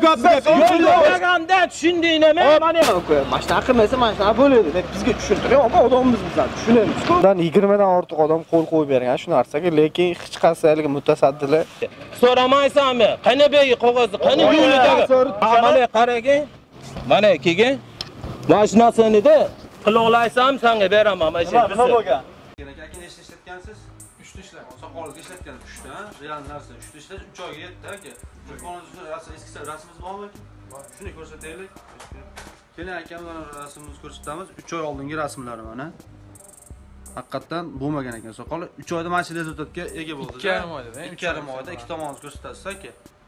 Yo'laganda tushundingmi? Mana mashina qilmasa mashina bo'ladi deb bizga tushuntiring, odamimiz bizlar tushunamiz-ku. Bundan 20 dan ortiq odam qo'l qo'yib bergan shu narsaga, lekin hech qaysalik mutasaddilar so'ramaysanmi? Qani bey qog'ozi, qani yo'lidagi? Mana qaragin. Mana kelgin. Mashinasini-da qiloqlaysan, senga beraman mana shu. Nima bo'lgan? Akini ishlatgansiz? 3 ta ishlar. Soqolga ishlatgan 3 ta, real narsa 3 ta ishlar 3 oyga yetdi aka. Eski rasmimiz bormi? Shuni ko'rsataylik. Keling akamdan rasmimizni ko'rsatamiz. 3 oy oldingi rasmlari mana. Haqiqatan bo'lmagan ekan soqoli. 3 oyda mana shu rezultatga ega bo'ldi. 2,5 oyda. 2,5 oyda ikki tomonimiz ko'rsatasiz aka.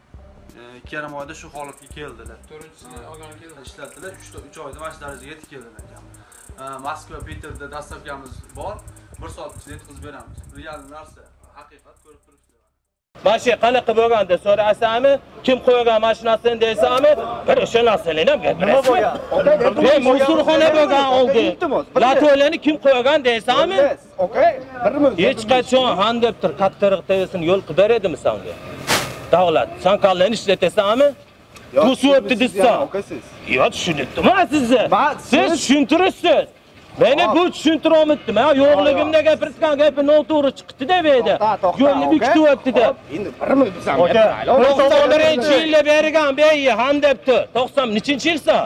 2,5 oyda shu holatga keldilar. 4-chisini olgan keldi. Ishlatdilar. 3 oyda mana shu darajaga yetib keldilar akam. Moskva, Peterda dastavkamiz bor. 1 soat ichida yetkazib beramiz. Real narsa, haqiqat ko'rib turibsizlar. Mashi qanaqa bo'lganda so'rasanmi, kim qo'ygan mashinasini deysami, bir o'sha narsani ham gapirasiz. Nima bo'lgan? Men musulxona bo'lgan oldi. Lato'lani kim qo'ygan deysami? Okay, birimiz. Hech qachon han deb tur kattariqdasini yo'l qilib beradimi senga? Davlat, sen kallarni ishlatasanmi? Bu suvatda desa. Yo'q, tushunibdimi sizni? Siz tushuntirasiz. Meni bu tushuntirolmadim. Ha, yo'qligimda gapirgan gapi noto'g'ri chiqdi deb edi. Yo'lni bekityapti deb. Endi birimiz bizam gapiraylik. 91-yilda bergan beyi han debdi. 90-nechinchi yilsa?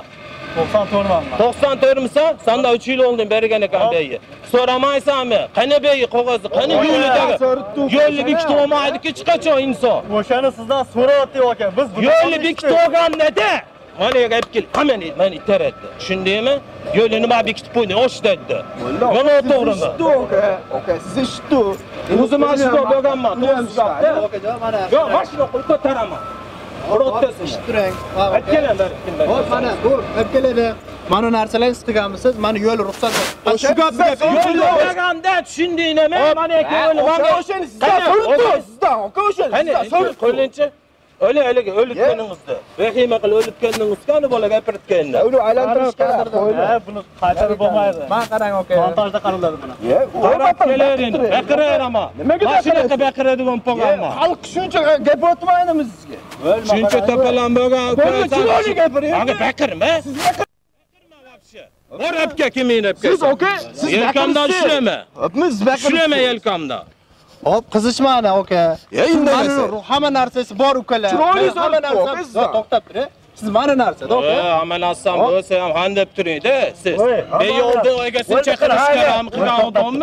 94man. 94misan? Sanda 3 yil oldin bergan ekan beyi. So'ramaysanmi? Qani beyi qog'ozi, qani yo'lidagi? Yo'lni bekitib olmaydi hech qachon inson. O'shani sizdan so'rayapti aka. Biz yo'lni bekitib olganda mana gap kel, hamma meni itaratdi. Tushundingmi? Yo'lni nima bekitib qo'ydi, osh dedi. Mana to'g'rimi? Okay, siz eshitdi. O'zim mashina bo'lganman, to'g'ri gapda. Yo'q, mashina qo'yib ko'taraman. O'rotasiz. Turing. Aytganlar, hop, mana bu, keladi. Mana narsalarni siz qilganmisiz? Mana yo'l ruxsat. Shu gapni yo'laganda tushundingmi? Mana yo'l, mana o'shani sizdan, aka o'shani. Qani, qo'ylinchi. O'lik o'litganingizda. Vahima qilib o'litganingiz-qani bola gapirtganda. Uni aylantirishgandir. Buni qaytarib bo'lmaydi. Men qarang aka. Montajda qariladi buni. Qarab kelaverin. Baqiraverama. Mashinaga baqiradigan bo'lganmi? Xalq shuncha gap o'tmaydimi sizga? Shuncha to'palan bo'lgan. Chiroyli gapiring. Aga baqirma. Siz baqirma vobshe. Bor apka kimin apka? Siz aka, siz yelkamda ushlama. Biz baqirib. Ushlama yelkamda. Hop, qizishmani aka. Indamasa. Hamma narsasi bor ukalar. Chiroyli hamma narsa. To'xtab tur. Siz mana narsa, aka. Hamma narsam bo'lsa ham han deb turing-da siz. Yo'lda egasini chaqirishgaram qilgan odammi?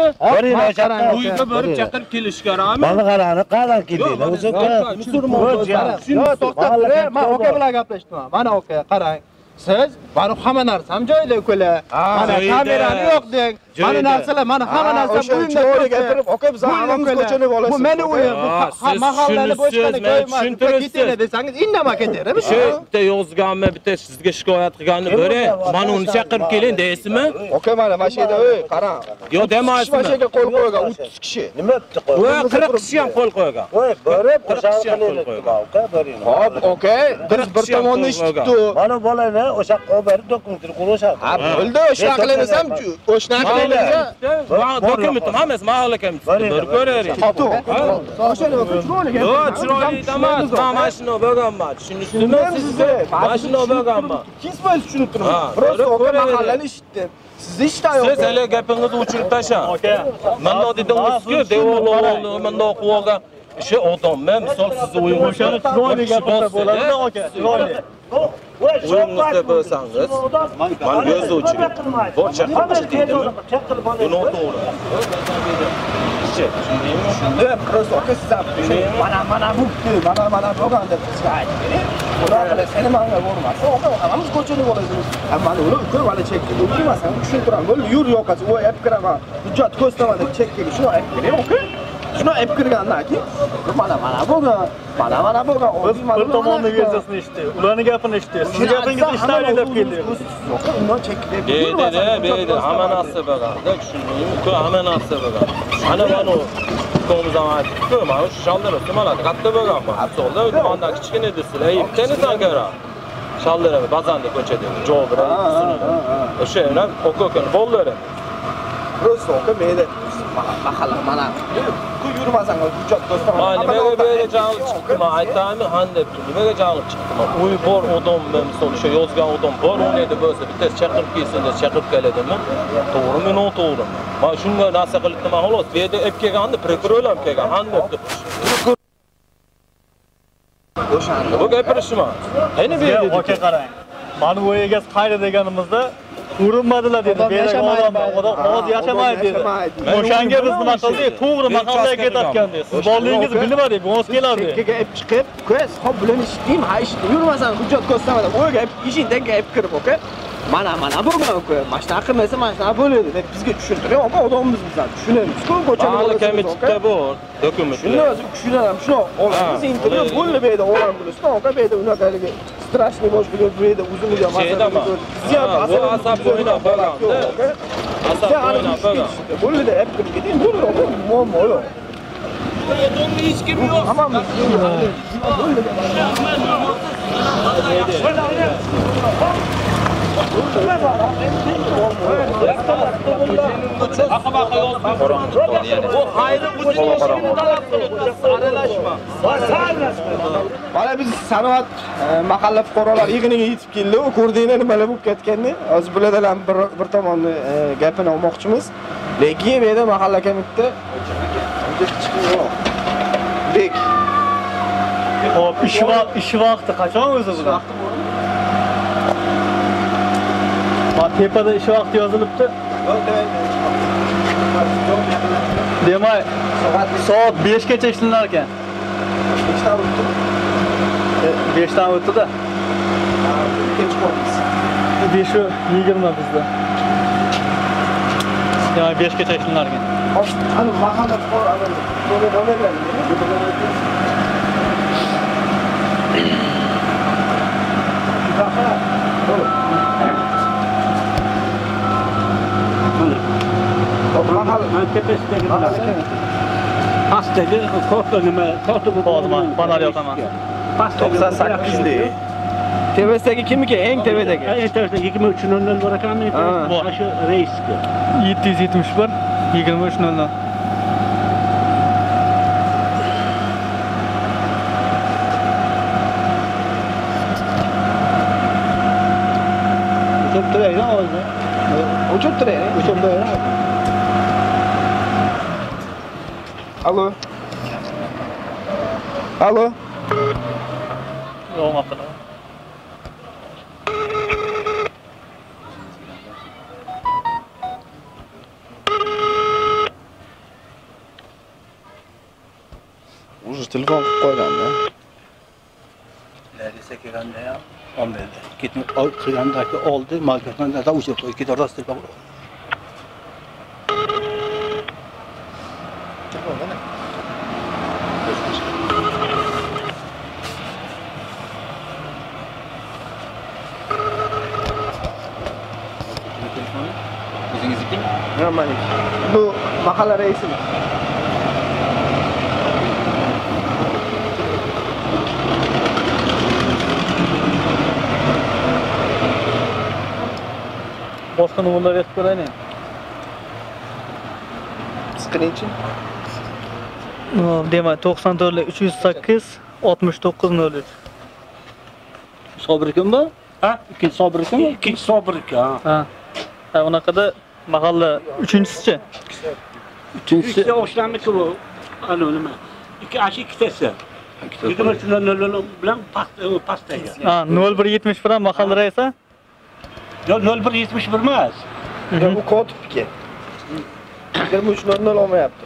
Uyga borib chaqirib kelishgaram. Mana qarani qadan keldinglar. O'zi Yo'q, to'xtab tur. Men aka bilan gaplashdim. Mana aka, qarang. Siz mana hamma narsa ham joyida ukalar. Mana kamerani yo'q deng. Mana narsalar, mana hamma narsa uyimda gapirib, aka biz hammamiz ko'chani olasiz. Bu meni uyim. Bu mahallani boshqani qo'ymas. Ketinglar desangiz indamay ketaveramiz. Shu bitta yozganmi, bitta sizga shikoyat qilganini bo'ri, mana uni chaqirib keling deysizmi? Aka mana mashina, qarang. Yo'q demaysizmi? Mashinaga qo'l qo'ygan 30 kishi. nima deb qo'ygan? 40 kishi ham qo'l qo'ygan. Voy, borib o'sha qilaylik. Aka, boring. Hop, aka, biz bir tomonni eshitdi. Mana bolani o'sha qo'yib dokumentni qo'yishadi. Ha, bo'ldi, o'sha qilaversam, o'shani qilaversa. Dokumentim hammasi mahallakamiz. Bir ko'raylik. Yo'q, chiroyli emas. Men mashina bo'lganman. Tushunisizmi sizga? Mashina bo'lganman. Kismay tushunib turibman. Biroz mahallani eshitdim. Siz eshitayapsiz. Siz hali gapingizni o'chirib tashlang. Mana dedingiz-ku, devorlarni mana qo'ygan. O'sha odammi, misol sizni o'yingiz o'shani chiroyli gapirsa bo'ladi-da aka. Chiroyli. O'yiningizda bo'lsangiz, men yozuvchiman. Bor chaqirish deydimi? Bu noto'g'ri. Tushundingmi? Biroz aka siz ham mana bo'pti, mana bo'lgan deb sizga aytdim. Xudo qilsa seni menga bo'lmasa, aka hammamiz ko'chada bo'lamiz. Mana uni uka vali chekka o'tirmasan, tushuntiram. Bo'l, yur yo'qasi, voy olib kiraman. Hujjat ko'rsatma deb chekkaga shuni olib kiring, aka. Shuni olib kirgandan keyin mana bo'lgan. Mana bo'lgan. Biz bir tomonni versiyasini eshitdik. Ularning gapini eshitdik. Siz gapingizni eshitmaylik deb keldik. Yo'q, undan chekka. Deydi, hamma narsa bo'lgan-da, tushundingmi? Uka hamma narsa bo'lgan. Mana ko'mizdan aytib, mana shu shaldirib, mana katta bo'lganman. Solda dumanda kichkina desizlar, aytgani sangara. Shaldirib, bazanda ko'chada, javob o'sha ham o'qo'kan bo'llari. Biroz aka, meni mahalla mana. Ku yurmasan hujjat ko'rsataman. Ma nimaga berajag'im chiqdi, men aytaymi, handepti. Nimaga jag'im chiqdi? Uy bor odam, misol o'sha yozgan odam bor, uni edi bo'lsa, bitta chaqirib kelsin deb chaqirib keladimi? To'g'rimi, noto'g'rimi? Men shunga narsa qilibdi, men xolos, bu yerda ep kelganda prokuror ham kelgan, handepti. O'shanda. Bu gapirishmi? Endi bu yerda Aka qarang. Mana bu egasi qayda deganimizda urinmadilar dedi. Odam hozir yashamaydi dedi. O'shanga biz nima qildik? To'g'ri mahallaga ketayotgan dedi. Siz borligingizni bilmadik, bu o'z keladi. Gap chiqib, ko'z, hop bilan ishdim, ha ishdim. Yurmasan hujjat ko'rsatmadim. O gap ishingdan gap kirib, oka. Mana burman oka. Mashina qilmasa mashina bo'ladi deb bizga tushuntiring. Oka, odamimiz bizlar tushunamiz-ku, ko'chada komitetda bor, dokumentlar. Shuni o'zi tushunamiz, shuni olamiz. Intervyu bo'ldi bu yerda olamiz. Oka, bu yerda unaqaligi strashniy boshqa bu yerda uzun-uzun masala. Bu asab o'ynab bo'lganda. Asab o'ynab bo'lgan. Bo'ldi, hep kirib keting. Bo'ldi, muammo yo'q. Do'ngi hech kim yo'q. Hammamiz Mana biz sanoat mahalla fuqarolar yig'iniga yetib keldi. U ko'rdinglar nimalar bo'lib ketganini. Hozir bulardan ham bir tomonni gapini olmoqchimiz. Lekin bu yerda mahalla komiteti Bek. Hop, ish vaqti qachon o'zi bu? Ma tepada ish vaqti yozilibdi. Demak, soat 5 gacha ishlanar ekan. 5 dan o'tdi-da. 5:20 bizda. Demak, 5 gacha ishlanar ekan. Ana mahalla fuqarolar Pastdagi kortga nima tortib Hozir panel yozaman. 98 deydi. Tevasidagi kimniki? Eng tevadagi. Eng tevasida 23:00 bor ekanmi? Mana shu reysga. 771 23:00. O'chib turaydi hozir. O'chib turaydi. Alo. Alo. Yo'qmaptilar. Уже telefon qilib qo'yganda. Larisa kelganda ham olmaydi. Ketni qilgandagi oldi, marketdan da o'sha ketdi rost deb. Bu mahalla reisi. Boshqa numaralar yozib ko'raylik. Siqirinchi. Demak, 94 308 6903. Sobir ekan bu? Ha? Ikkinchi sobir ekanmi? Ikkinchi sobir ekan. Ha. Ha, unaqada mahalla 3-chi. Uchinchisi Ikkita o'shamniki bu. Ana nima? Ikkitasi. 23:00 bilan pastdagi. Ha, 0170 bilan mahalla raisi. Yo 0171 emas. Bu kotibniki. 23:00 olmayapti.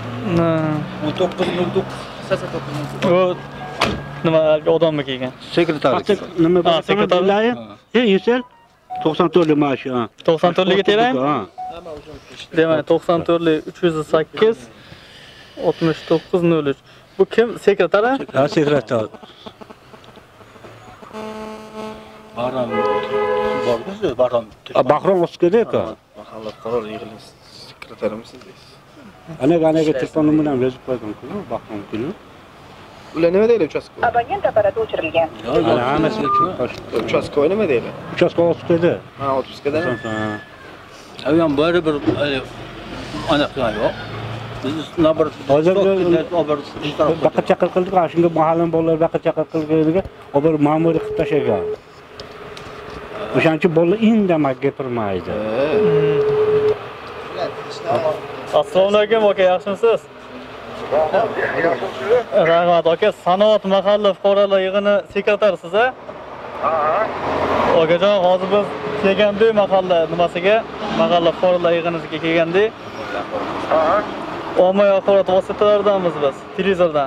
1909 o nima odammi kelgan? sekretar. Nima Ha, sekretarlar. Yusel 94 maashi. 94 terayin. Demak, 94 308 6903. Bu kim? Sekretar? Ha, sekretar. Baron bordiz, Baron. Bahrom Oskadeka. Mahalla fuqarolar yig'ilisi sekretarimiz deysiz. Anaga telefon bilan yozib qo'ydim-ku, Bahrom-ku. Ular nima deydi uchastka? Abonent apparati o'chirilgan. Ana hammasiga tushunib. Uchastka nima deydi? Uchastka Oskada. Ha, otpuskada. Ayam baribir aniq yo'q. nabır Hozir ober baqa chaqir qildik, shunga mahallam bolalar baqa chaqir qilganiga ober ma'muriy qilib tashlagan. O'shaning uchun bola indamay gapirmaydi. Assalomu alaykum aka, yaxshimisiz? Rahmat aka, Sanoat mahalla fuqarolar yig'ini sekretarisiz a? Okajon, hozir biz kelgandik mahalla nimasiga? Mahalla fuqarolar yig'inisiga kelgandik. Ommaviy axborot vositalaridamiz biz, televizordan.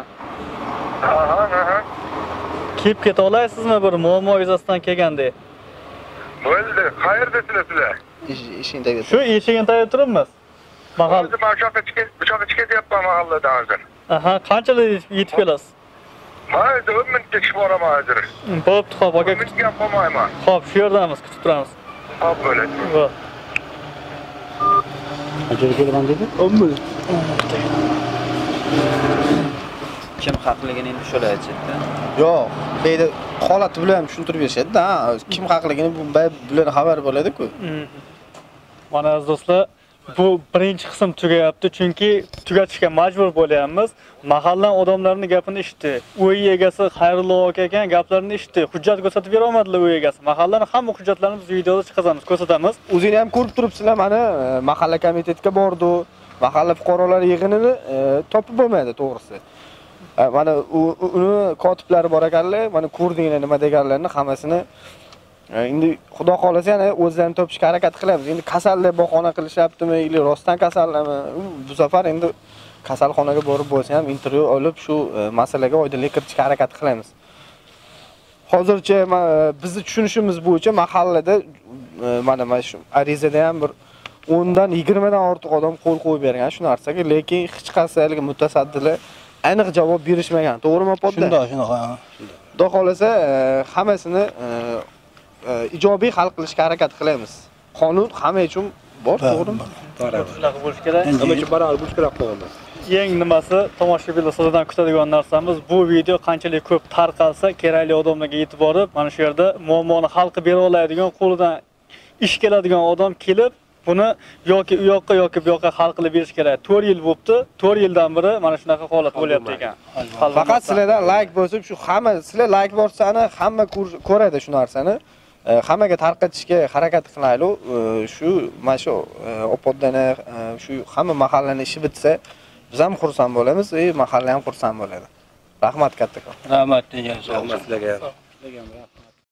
Kelib keta olasizmi, bir muammo yuzasidan kelgandik? Bo'ldi, qayerdasizlar sizlar? Ishingdagi. Shu eshigini tayyor turibmiz. Mahalla. Hozir bu yoqqa chiqyapman mahalladan hozir. Aha, qanchalik yetib kelasiz? Hozir 10 minutga chiqib boraman hozir. Bo'pti, xo'p aka. Minutga qolmayman. Xo'p, shu yerdamiz, kutib turamiz. Xo'p, bo'ladi. Bo'p. Qanchaga kelgan dedi? 10 minut. Kim haqligini endi shular aytadi. Yo'q, deydi holati bilan ham tushuntirib berishadi-da. Kim haqligini bular xabar bo'ladi-ku. Mana aziz do'stlar, bu birinchi qism tugayapti, chunki tugatishga majbur bo'lyapmiz. Mahallan odamlarning gapini eshitdi. Uy egasi Xayrullo aka ekan, gaplarini eshitdi. Hujjat ko'rsatib bera olmadilar uy egasi. Mahallaning hamma hujjatlarini biz videoda chiqazamiz, ko'rsatamiz. O'zingni ham ko'rib turibsizlar, mana mahalla komitetga bordi. Mahalla fuqarolar yig'inini topib bo'lmaydi, to'g'risi. Mana uni kotiblari bor ekanlar, mana ko'rdinglar nima deganlarini hammasini. Endi xudo xolasa yana o'zlarini topishga harakat qilamiz. Endi kasallar bahona qilishyaptimi, yoki rostdan kasallarmi? Bu safar endi kasalxonaga borib bo'lsa ham intervyu olib shu masalaga oydinlik kiritishga harakat qilamiz. Hozircha bizni tushunishimiz bo'yicha mahallada mana shu arizada ham bir 10 dan 20 dan ortiq odam qo'l qo'yib bergan shu narsaga, lekin hech qaysalik mutasaddilar aniq javob berishmagan. To'g'rimi, podda? Shunaqa. Xudo xolasa hammasini ijobiy hal qilishga harakat qilamiz. Qonun hamma uchun bor, to'g'rimi? Shunaqa bo'lish kerak. Hamma uchun barobar bo'lish kerak qoldi. Eng nimasi tomoshabinlar sizdan kutadigan narsamiz, bu video qanchalik ko'p tarqalsa, kerakli odamlarga yetib borib, mana shu yerda muammoni hal qilib bera oladigan, qo'lidan ish keladigan odam kelib, buni yoki u yoqqa yoki bu yoqqa hal qilib berish kerak. 4 yil bo'pti. 4 yildan beri mana shunaqa holat bo'lyapti ekan. Faqat sizlardan like bosib, shu hamma sizlar like bossani hamma ko'radi shu narsani. Hammaga tarqatishga harakat qilaylik. Shu mana shu opoddan shu hamma mahallaning ishi bitsa, biz ham xursand bo'lamiz, mahalla ham xursand bo'ladi. Rahmat kattakon. Rahmat, Rahmat sizlarga.